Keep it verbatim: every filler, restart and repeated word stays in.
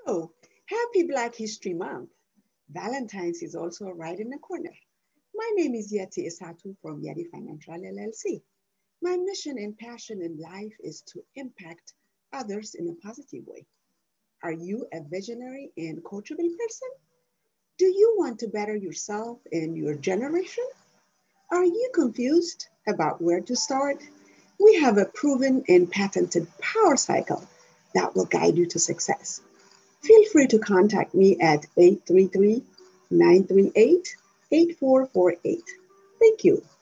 Oh, happy Black History Month. Valentine's is also right in the corner. My name is Yetti Esatu from Yetti Financial L L C. My mission and passion in life is to impact others in a positive way. Are you a visionary and coachable person? Do you want to better yourself and your generation? Are you confused about where to start? We have a proven and patented power cycle that will guide you to success. Feel free to contact me at eight three three, nine three eight, eight four four eight. Thank you.